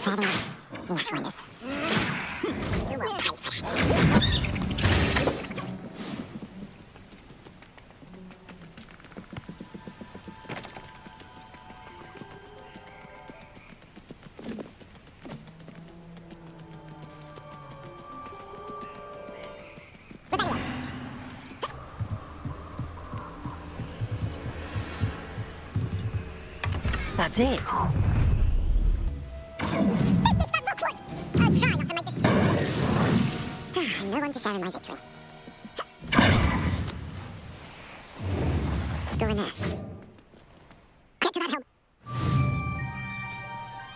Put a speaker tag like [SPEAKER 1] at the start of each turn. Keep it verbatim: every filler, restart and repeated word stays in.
[SPEAKER 1] Yes, one is. You will pay for that.
[SPEAKER 2] That's it.
[SPEAKER 1] No one to share in my victory. Let's go in there.